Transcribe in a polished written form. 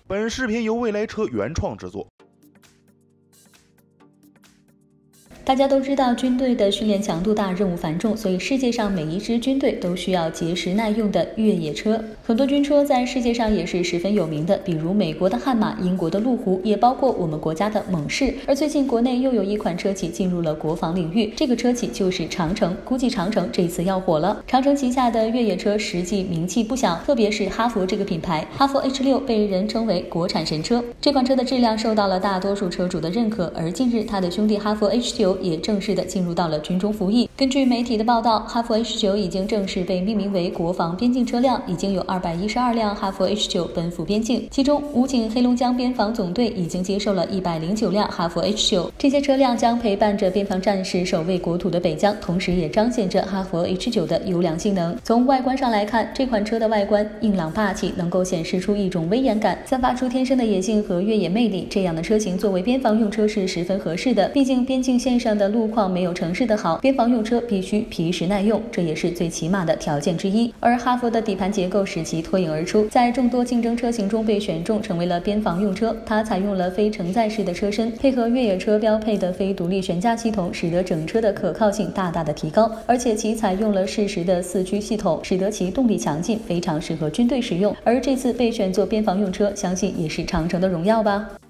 本视频由未来车原创制作。 大家都知道，军队的训练强度大，任务繁重，所以世界上每一支军队都需要结实耐用的越野车。很多军车在世界上也是十分有名的，比如美国的悍马、英国的路虎，也包括我们国家的猛士。而最近国内又有一款车企进入了国防领域，这个车企就是长城。估计长城这次要火了。长城旗下的越野车实际名气不小，特别是哈弗这个品牌，哈弗 H6 被人称为国产神车。这款车的质量受到了大多数车主的认可，而近日它的兄弟哈弗 H9也正式的进入到了军中服役。根据媒体的报道，哈弗 H9 已经正式被命名为国防边境车辆，已经有212辆哈弗 H9 奔赴边境，其中武警黑龙江边防总队已经接受了109辆哈弗 H9， 这些车辆将陪伴着边防战士守卫国土的北疆，同时也彰显着哈弗 H9 的优良性能。从外观上来看，这款车的外观硬朗霸气，能够显示出一种威严感，散发出天生的野性和越野魅力。这样的车型作为边防用车是十分合适的，毕竟边境线上的路况没有城市的好，边防用车必须皮实耐用，这也是最起码的条件之一。而哈弗的底盘结构使其脱颖而出，在众多竞争车型中被选中，成为了边防用车。它采用了非承载式的车身，配合越野车标配的非独立悬架系统，使得整车的可靠性大大的提高。而且其采用了适时的4驱系统，使得其动力强劲，非常适合军队使用。而这次被选作边防用车，相信也是长城的荣耀吧。